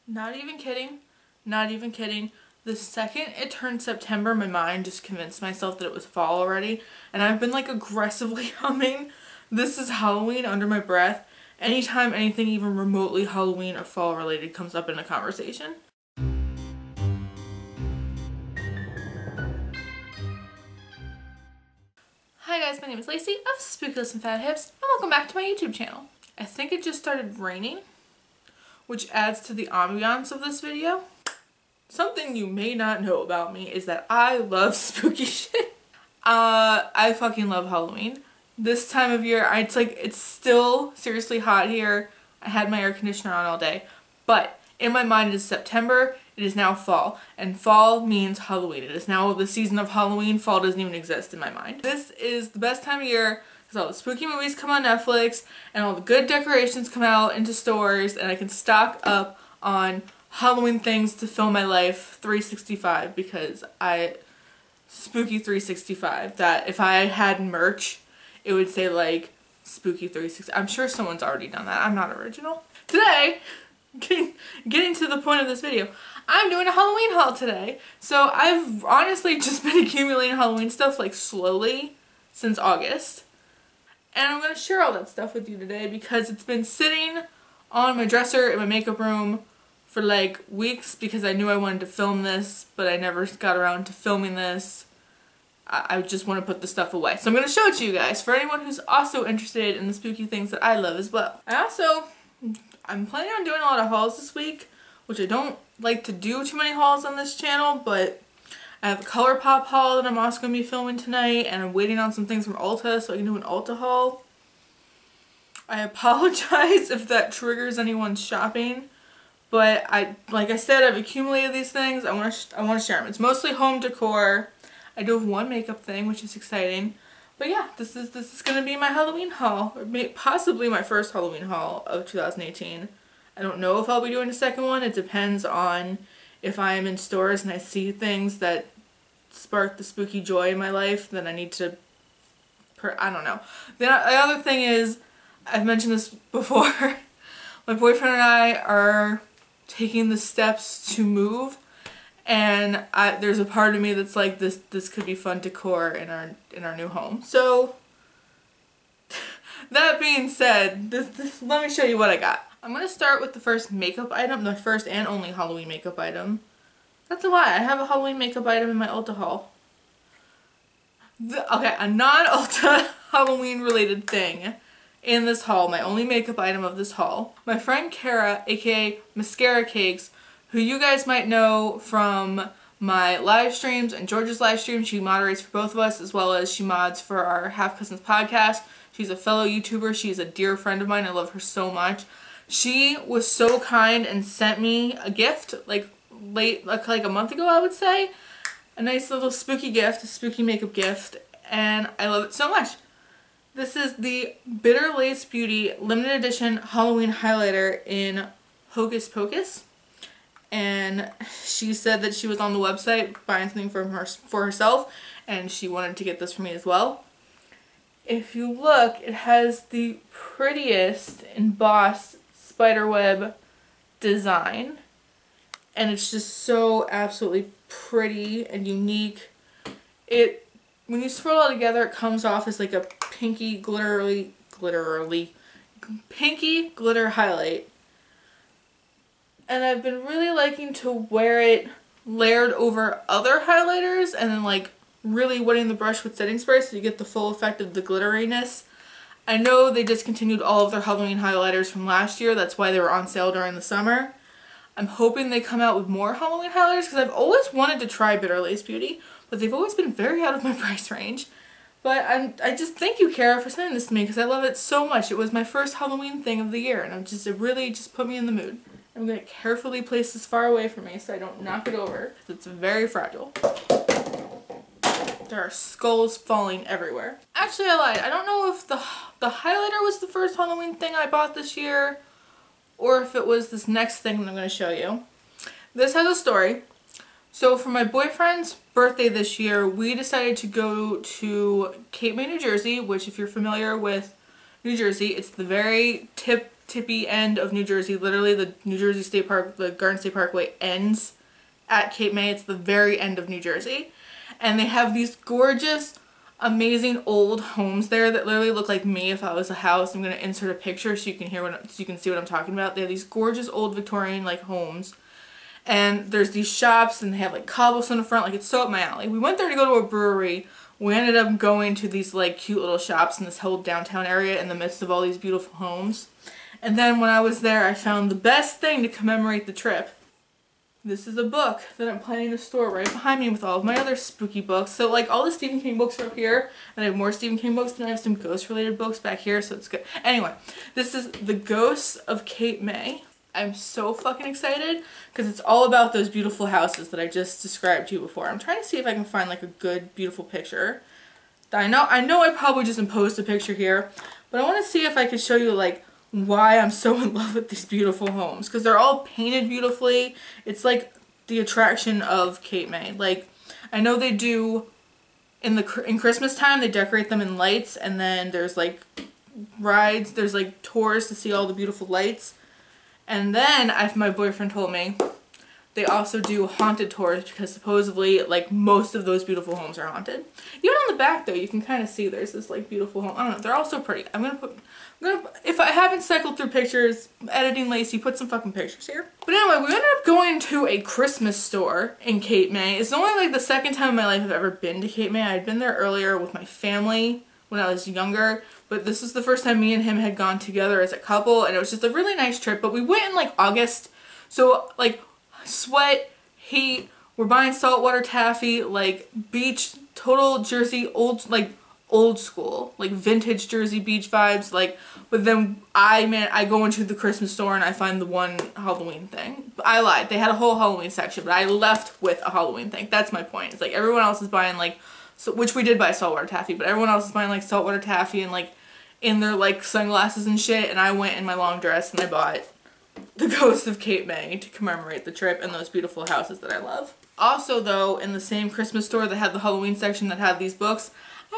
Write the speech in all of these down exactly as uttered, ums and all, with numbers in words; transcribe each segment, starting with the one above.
Not even kidding. Not even kidding. The second it turned September, my mind just convinced myself that it was fall already. And I've been like aggressively humming "This is Halloween" under my breath anytime anything even remotely Halloween or fall related comes up in a conversation. Hi guys, my name is Lacey of Spookless and Fat Hips, and welcome back to my YouTube channel. I think it just started raining, which adds to the ambiance of this video. Something you may not know about me is that I love spooky shit. Uh, I fucking love Halloween. This time of year, I, it's like, it's still seriously hot here. I had my air conditioner on all day, but in my mind it is September, it is now fall, and fall means Halloween. It is now the season of Halloween. Fall doesn't even exist in my mind. This is the best time of year because all the spooky movies come on Netflix and all the good decorations come out into stores, and I can stock up on Halloween things to fill my life three sixty-five because I spooky three sixty-five. That if I had merch, it would say like spooky three sixty. I'm sure someone's already done that. I'm not original. Today, getting, getting to the point of this video, I'm doing a Halloween haul today. So I've honestly just been accumulating Halloween stuff like slowly since August. And I'm going to share all that stuff with you today because it's been sitting on my dresser in my makeup room for like weeks because I knew I wanted to film this, but I never got around to filming this. I, I just want to put the stuff away. So I'm going to show it to you guys for anyone who's also interested in the spooky things that I love as well. I also, I'm planning on doing a lot of hauls this week, which I don't like to do too many hauls on this channel, but I have a Colourpop haul that I'm also going to be filming tonight, and I'm waiting on some things from Ulta so I can do an Ulta haul. I apologize if that triggers anyone's shopping, but I, like I said, I've accumulated these things. I want to, I want to share them. It's mostly home decor. I do have one makeup thing, which is exciting. But yeah, this is this is going to be my Halloween haul, or may, possibly my first Halloween haul of two thousand eighteen. I don't know if I'll be doing a second one. It depends on if I am in stores and I see things that spark the spooky joy in my life, then I need to, per I don't know. The, the other thing is, I've mentioned this before, my boyfriend and I are taking the steps to move, and I, there's a part of me that's like, this this could be fun decor in our in our new home. So that being said, this, this, let me show you what I got. I'm going to start with the first makeup item, the first and only Halloween makeup item. That's a lie. I have a Halloween makeup item in my Ulta haul. The, okay, a non-Ulta Halloween related thing in this haul, my only makeup item of this haul. My friend Kara, aka Maskara Cakes, who you guys might know from my live streams and George's live stream. She moderates for both of us, as well as she mods for our Half Cousins podcast. She's a fellow YouTuber. She's a dear friend of mine. I love her so much. She was so kind and sent me a gift, like late, like, like a month ago, I would say. A nice little spooky gift, a spooky makeup gift, and I love it so much. This is the Bitter Lace Beauty limited edition Halloween highlighter in Hocus Pocus. And she said that she was on the website buying something from her, for herself, and she wanted to get this for me as well. If you look, it has the prettiest embossed spiderweb design, and it's just so absolutely pretty and unique. It, when you swirl it all together, it comes off as like a pinky glittery, glittery, pinky glitter highlight. And I've been really liking to wear it layered over other highlighters and then like really wetting the brush with setting spray so you get the full effect of the glitteriness. I know they discontinued all of their Halloween highlighters from last year. That's why they were on sale during the summer. I'm hoping they come out with more Halloween highlighters because I've always wanted to try Bitter Lace Beauty, but they've always been very out of my price range. But I'm, I just thank you, Kara, for sending this to me because I love it so much. It was my first Halloween thing of the year, and I'm just, it really just put me in the mood. I'm going to carefully place this far away from me so I don't knock it over because it's very fragile. There are skulls falling everywhere. Actually, I lied. I don't know if the, the highlighter was the first Halloween thing I bought this year or if it was this next thing that I'm going to show you. This has a story. So for my boyfriend's birthday this year, we decided to go to Cape May, New Jersey, which if you're familiar with New Jersey, it's the very tip tippy end of New Jersey. Literally the New Jersey State Park, the Garden State Parkway ends at Cape May. It's the very end of New Jersey. And they have these gorgeous, amazing old homes there that literally look like me if I was a house. I'm going to insert a picture so you can hear what, so you can see what I'm talking about. They have these gorgeous old Victorian like homes. And there's these shops and they have like cobblestone in the front. Like it's so up my alley. We went there to go to a brewery. We ended up going to these like cute little shops in this whole downtown area in the midst of all these beautiful homes. And then when I was there, I found the best thing to commemorate the trip. This is a book that I'm planning to store right behind me with all of my other spooky books. So like all the Stephen King books are up here, and I have more Stephen King books, and I have some ghost related books back here, so it's good. Anyway, this is The Ghosts of Cape May. I'm so fucking excited because it's all about those beautiful houses that I just described to you before. I'm trying to see if I can find like a good, beautiful picture. I know, I know I probably just imposed a picture here, but I want to see if I can show you like why I'm so in love with these beautiful homes, because they're all painted beautifully. It's like the attraction of Cape May. Like I know they do in the in Christmas time, they decorate them in lights, and then there's like rides, there's like tours to see all the beautiful lights. And then, as my boyfriend told me, they also do haunted tours because supposedly, like, most of those beautiful homes are haunted. Even on the back, though, you can kind of see there's this, like, beautiful home. I don't know. They're all so pretty. I'm gonna put, I'm gonna, if I haven't cycled through pictures, editing Lacey, put some fucking pictures here. But anyway, we ended up going to a Christmas store in Cape May. It's only, like, the second time in my life I've ever been to Cape May. I had been there earlier with my family when I was younger, but this was the first time me and him had gone together as a couple, and it was just a really nice trip. But we went in like August, so like sweat, heat, we're buying saltwater taffy, like beach, total Jersey, old, like old school, like vintage Jersey beach vibes, like, but then I, man, I go into the Christmas store and I find the one Halloween thing. I lied, they had a whole Halloween section, but I left with a Halloween thing. That's my point. It's like everyone else is buying like, so, which we did buy saltwater taffy, but everyone else is buying like saltwater taffy and like in their like sunglasses and shit, and I went in my long dress and I bought The Ghost of Cape May to commemorate the trip and those beautiful houses that I love. Also though, in the same Christmas store that had the Halloween section that had these books,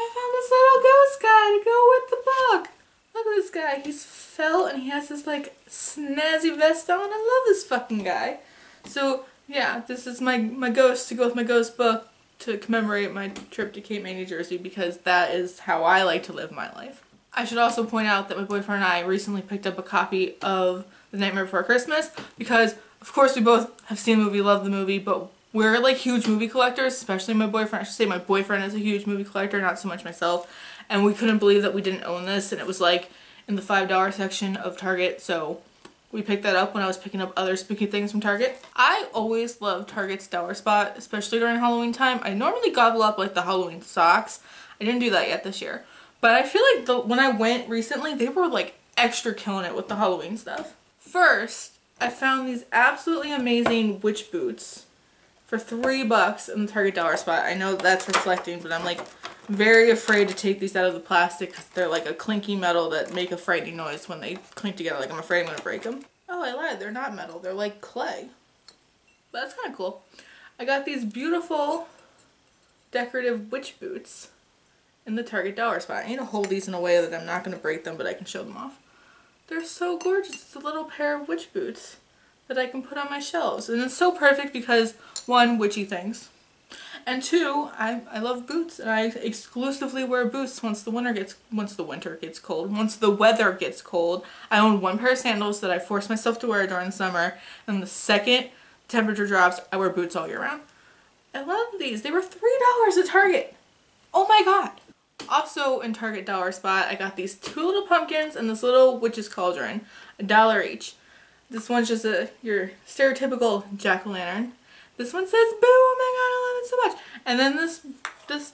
I found this little ghost guy to go with the book. Look at this guy, he's felt and he has this like snazzy vest on. I love this fucking guy. So yeah, this is my, my ghost to go with my ghost book to commemorate my trip to Cape May, New Jersey, because that is how I like to live my life. I should also point out that my boyfriend and I recently picked up a copy of The Nightmare Before Christmas because, of course, we both have seen the movie, love the movie, but we're like huge movie collectors, especially my boyfriend. I should say my boyfriend is a huge movie collector, not so much myself, and we couldn't believe that we didn't own this, and it was like in the five dollar section of Target, so we picked that up when I was picking up other spooky things from Target. I always love Target's dollar spot, especially during Halloween time. I normally gobble up like the Halloween socks. I didn't do that yet this year. But I feel like the, when I went recently, they were like extra killing it with the Halloween stuff. First, I found these absolutely amazing witch boots for three bucks in the Target dollar spot. I know that's reflecting, but I'm like very afraid to take these out of the plastic because they're like a clinky metal that make a frightening noise when they clink together. Like I'm afraid I'm gonna break them. Oh, I lied, they're not metal, they're like clay. But that's kind of cool. I got these beautiful decorative witch boots in the Target dollar spot. I need to hold these in a way that I'm not gonna break them, but I can show them off. They're so gorgeous. It's a little pair of witch boots that I can put on my shelves. And it's so perfect because, one, witchy things. And two, I, I love boots, and I exclusively wear boots once the winter gets once the winter gets cold. Once the weather gets cold, I own one pair of sandals that I force myself to wear during the summer, and the second temperature drops, I wear boots all year round. I love these. They were three dollars at Target. Oh my god. Also in Target dollar spot, I got these two little pumpkins and this little witch's cauldron, a dollar each. This one's just a your stereotypical jack-o'-lantern. This one says boo, oh my god, I love it so much. And then this, this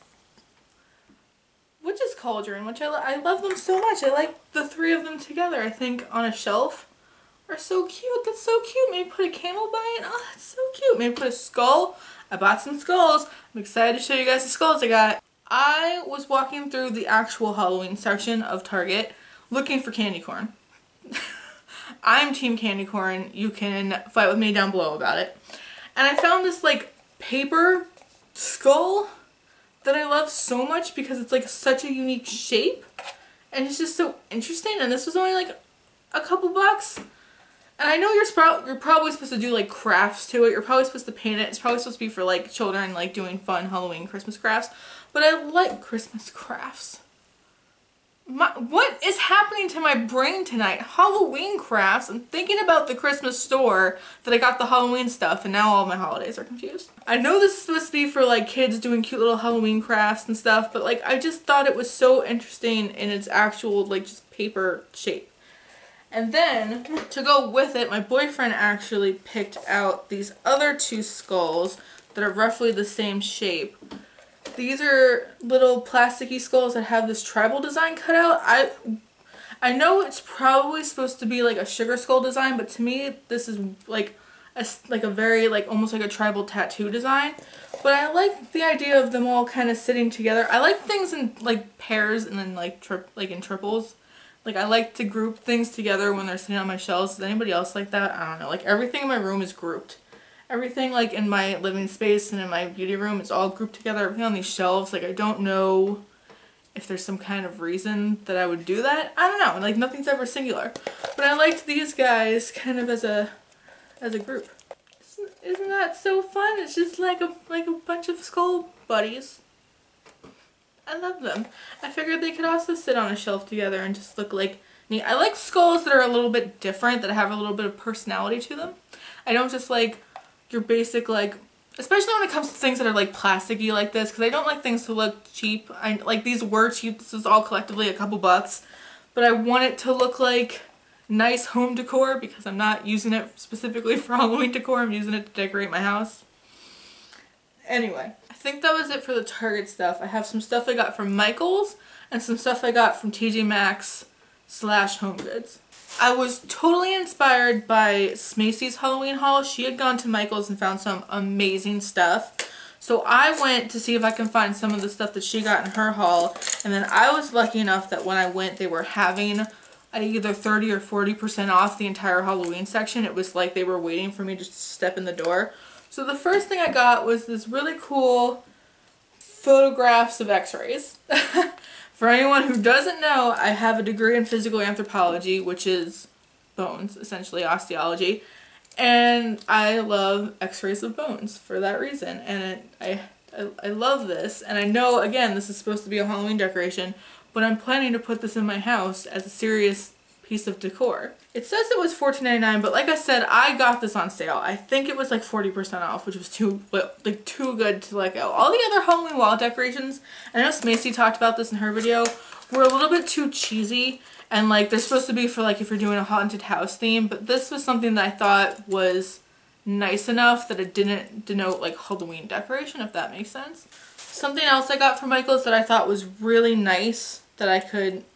witch's cauldron, which I, lo I love them so much. I like the three of them together, I think, on a shelf are so cute. That's so cute. Maybe put a candle by it. Oh, that's so cute. Maybe put a skull. I bought some skulls. I'm excited to show you guys the skulls I got. I was walking through the actual Halloween section of Target looking for candy corn. I'm team candy corn. You can fight with me down below about it. And I found this like paper skull that I love so much because it's like such a unique shape and it's just so interesting. And this was only like a couple bucks. And I know you're, sp you're probably supposed to do like crafts to it. You're probably supposed to paint it. It's probably supposed to be for like children, like doing fun Halloween Christmas crafts. But I like Christmas crafts. My, what is happening to my brain tonight? Halloween crafts. I'm thinking about the Christmas store that I got the Halloween stuff, and now all my holidays are confused. I know this is supposed to be for like kids doing cute little Halloween crafts and stuff, but like I just thought it was so interesting in its actual like just paper shape. And then to go with it, my boyfriend actually picked out these other two skulls that are roughly the same shape. These are little plasticky skulls that have this tribal design cut out. I I know it's probably supposed to be like a sugar skull design, but to me this is like a, like a very like almost like a tribal tattoo design. But I like the idea of them all kind of sitting together. I like things in like pairs and then like tri like in triples. Like I like to group things together when they're sitting on my shelves. Does anybody else like that? I don't know. Like everything in my room is grouped. Everything like in my living space and in my beauty room, it's all grouped together. Everything on these shelves, like I don't know if there's some kind of reason that I would do that. I don't know. Like nothing's ever singular. But I liked these guys kind of as a as a group. Isn't, isn't that so fun? It's just like a like a bunch of skull buddies. I love them. I figured they could also sit on a shelf together and just look like neat. I like skulls that are a little bit different, that have a little bit of personality to them. I don't just like your basic like, especially when it comes to things that are like plasticky like this, because I don't like things to look cheap. I like these were cheap. This is all collectively a couple bucks, but I want it to look like nice home decor because I'm not using it specifically for Halloween decor. I'm using it to decorate my house. Anyway, I think that was it for the Target stuff. I have some stuff I got from Michaels and some stuff I got from T J Maxx slash HomeGoods. I was totally inspired by Smacy's Halloween haul. She had gone to Michaels and found some amazing stuff. So I went to see if I can find some of the stuff that she got in her haul. And then I was lucky enough that when I went, they were having either thirty or forty percent off the entire Halloween section. It was like they were waiting for me to step in the door. So the first thing I got was this really cool photographs of x-rays. For anyone who doesn't know, I have a degree in physical anthropology, which is bones, essentially osteology. And I love x-rays of bones for that reason. And I, I, I love this. And I know, again, this is supposed to be a Halloween decoration, but I'm planning to put this in my house as a serious piece of decor. It says it was fourteen ninety-nine, but like I said, I got this on sale. I think it was like forty percent off, which was too like too good to let go. All the other Halloween wall decorations, I know Smacy talked about this in her video, were a little bit too cheesy, and like they're supposed to be for like if you're doing a haunted house theme, but this was something that I thought was nice enough that it didn't denote like Halloween decoration, if that makes sense. Something else I got from Michaels that I thought was really nice that I could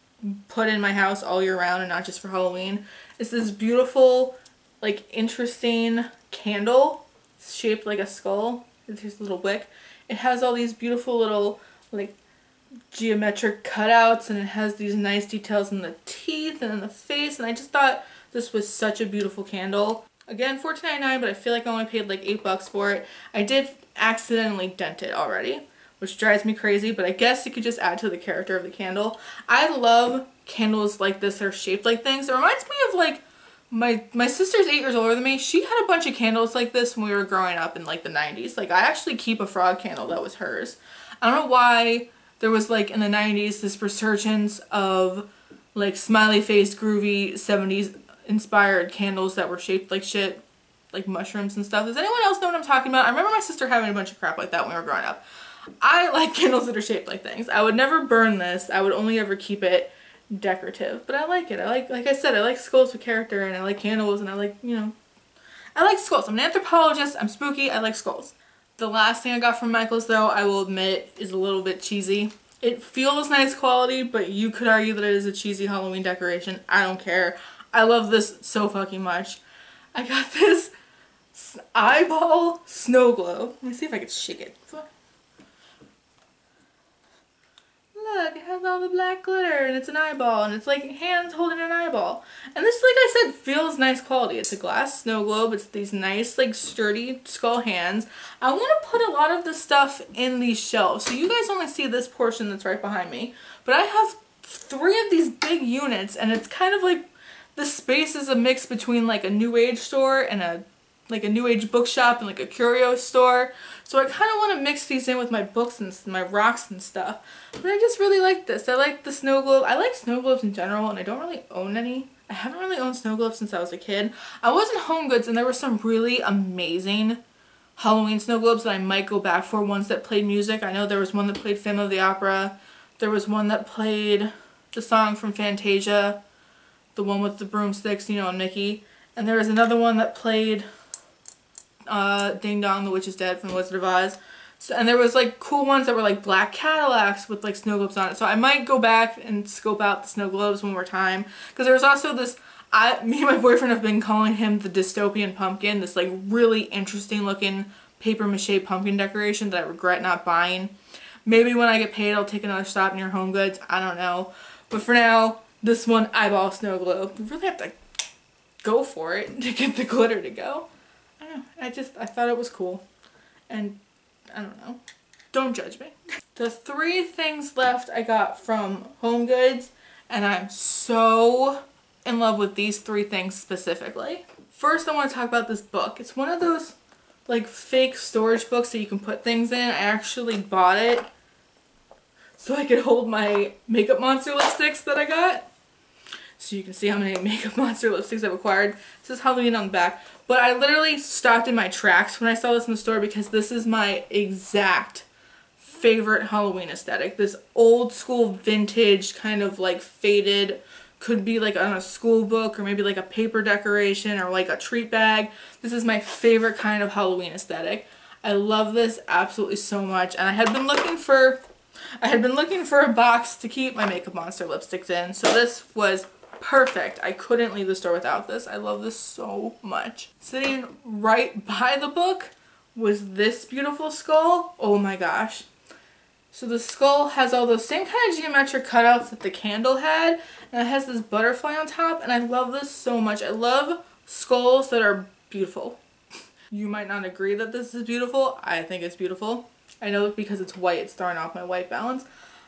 put in my house all year round and not just for Halloween is this beautiful, like interesting candle shaped like a skull. Here's a little wick. It has all these beautiful little like geometric cutouts, and it has these nice details in the teeth and in the face, and I just thought this was such a beautiful candle. Again, fourteen ninety-nine, but I feel like I only paid like eight bucks for it. I did accidentally dent it already, which drives me crazy, but I guess you could just add to the character of the candle. I love candles like this that are shaped like things. It reminds me of like my my sister's eight years older than me. She had a bunch of candles like this when we were growing up in like the nineties. Like I actually keep a frog candle that was hers. I don't know why there was like in the nineties this resurgence of like smiley face groovy seventies inspired candles that were shaped like shit, like mushrooms and stuff. Does anyone else know what I'm talking about? I remember my sister having a bunch of crap like that when we were growing up. I like candles that are shaped like things. I would never burn this. I would only ever keep it decorative. But I like it. I like, like I said, I like skulls with character, and I like candles, and I like, you know, I like skulls. I'm an anthropologist. I'm spooky. I like skulls. The last thing I got from Michaels, though, I will admit, is a little bit cheesy. It feels nice quality, but you could argue that it is a cheesy Halloween decoration. I don't care. I love this so fucking much. I got this eyeball snow globe. Let me see if I can shake it. Look, it has all the black glitter, and it's an eyeball, and it's like hands holding an eyeball. And this, like I said, feels nice quality. It's a glass snow globe. It's these nice, like, sturdy skull hands. I want to put a lot of this stuff in these shelves. So you guys only see this portion that's right behind me. But I have three of these big units, and it's kind of like the space is a mix between like a new age store and a like a new age bookshop and like a curio store. So I kind of want to mix these in with my books and my rocks and stuff. But I just really like this. I like the snow globe. I like snow globes in general, and I don't really own any. I haven't really owned snow globes since I was a kid. I was in HomeGoods and there were some really amazing Halloween snow globes that I might go back for, ones that played music. I know there was one that played Phantom of the Opera. There was one that played the song from Fantasia, the one with the broomsticks, you know, and Mickey. And there was another one that played uh, Ding Dong, the Witch is Dead from The Wizard of Oz. So, and there was like cool ones that were like black Cadillacs with like snow globes on it. So I might go back and scope out the snow globes one more time. Because there was also this, I, me and my boyfriend have been calling him the dystopian pumpkin, this like really interesting looking paper mache pumpkin decoration that I regret not buying. Maybe when I get paid I'll take another stop near HomeGoods, I don't know. But for now, this one eyeball snow globe. You really have to go for it to get the glitter to go. I don't know, I just, I thought it was cool. And I don't know, don't judge me. The three things left I got from HomeGoods, and I'm so in love with these three things specifically. First, I want to talk about this book. It's one of those like fake storage books that you can put things in. I actually bought it so I could hold my Makeup Monster lipsticks that I got. So you can see how many Makeup Monster lipsticks I've acquired. It says Halloween on the back. But I literally stopped in my tracks when I saw this in the store because this is my exact favorite Halloween aesthetic. This old school vintage kind of like faded, could be like on a school book or maybe like a paper decoration or like a treat bag. This is my favorite kind of Halloween aesthetic. I love this absolutely so much, and I had been looking for I had been looking for a box to keep my Makeup Monster lipsticks in, so this was perfect. I couldn't leave the store without this. I love this so much. Sitting right by the book was this beautiful skull. Oh my gosh. So the skull has all those same kind of geometric cutouts that the candle had, and it has this butterfly on top, and I love this so much. I love skulls that are beautiful. You might not agree that this is beautiful. I think it's beautiful. I know because it's white, it's throwing off my white balance.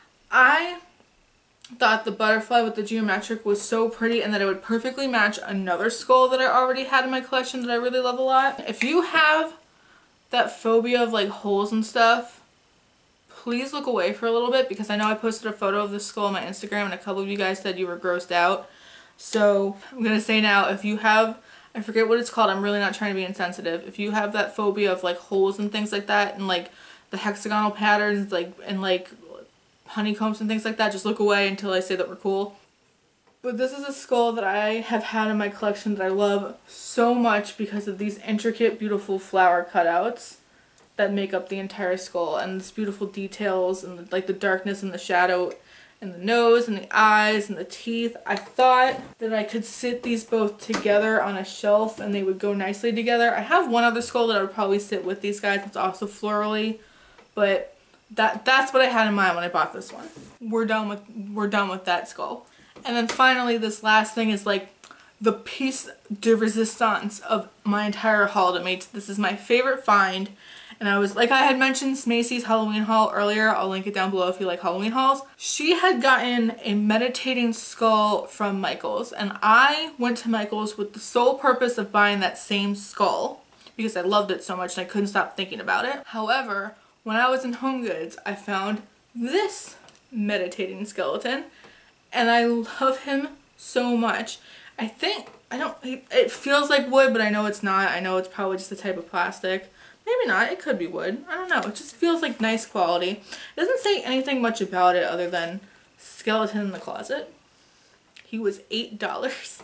I thought the butterfly with the geometric was so pretty and that it would perfectly match another skull that I already had in my collection that I really love a lot. If you have that phobia of like holes and stuff, please look away for a little bit, because I know I posted a photo of this skull on my Instagram and a couple of you guys said you were grossed out. So I'm going to say now, if you have, I forget what it's called, I'm really not trying to be insensitive. If you have that phobia of like holes and things like that, and like the hexagonal patterns, like and like honeycombs and things like that, just look away until I say that we're cool. But this is a skull that I have had in my collection that I love so much because of these intricate, beautiful flower cutouts that make up the entire skull, and this beautiful details and the, like the darkness and the shadow and the nose and the eyes and the teeth. I thought that I could sit these both together on a shelf and they would go nicely together. I have one other skull that I would probably sit with these guys. It's also florally, but that that's what I had in mind when I bought this one. We're done with we're done with that skull. And then finally, this last thing is like the piece de resistance of my entire haul to me. This is my favorite find. And I was, like I had mentioned, Smacy's Halloween haul earlier. I'll link it down below if you like Halloween hauls. She had gotten a meditating skull from Michaels, and I went to Michaels with the sole purpose of buying that same skull because I loved it so much and I couldn't stop thinking about it. However, when I was in HomeGoods, I found this meditating skeleton, and I love him so much. I think, I don't, it feels like wood, but I know it's not. I know it's probably just a type of plastic. Maybe not, it could be wood. I don't know, it just feels like nice quality. It doesn't say anything much about it other than skeleton in the closet. He was eight dollars.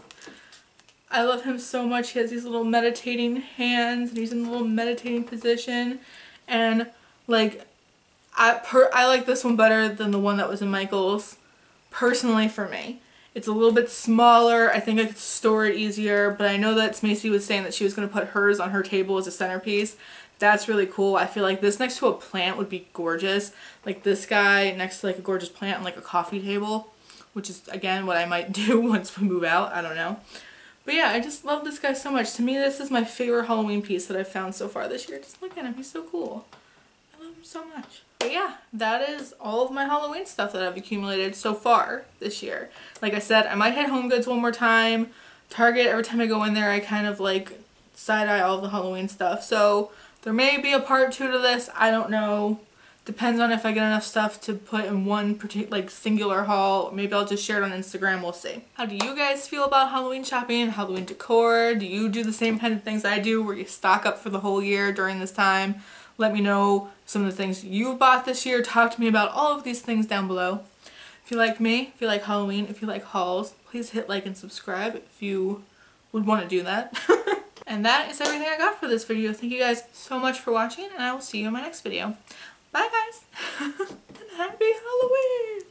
I love him so much. He has these little meditating hands and he's in a little meditating position. And like, I, per I like this one better than the one that was in Michael's, personally for me. It's a little bit smaller. I think I could store it easier, but I know that Smacy was saying that she was going to put hers on her table as a centerpiece. That's really cool. I feel like this next to a plant would be gorgeous. Like this guy next to like a gorgeous plant on like a coffee table, which is again what I might do once we move out. I don't know. But yeah, I just love this guy so much. To me, this is my favorite Halloween piece that I've found so far this year. Just look at him. He's so cool. I love him so much. But yeah, that is all of my Halloween stuff that I've accumulated so far this year. Like I said, I might hit HomeGoods one more time Target, every time I go in there, I kind of like side-eye all the Halloween stuff. So there may be a part two to this. I don't know. Depends on if I get enough stuff to put in one particular, like, singular haul. Maybe I'll just share it on Instagram. We'll see. How do you guys feel about Halloween shopping, Halloween decor? Do you do the same kind of things I do where you stock up for the whole year during this time? Let me know some of the things you've bought this year. Talk to me about all of these things down below. If you like me, if you like Halloween, if you like hauls, please hit like and subscribe if you would want to do that. And that is everything I got for this video. Thank you guys so much for watching, and I will see you in my next video. Bye guys, and happy Halloween!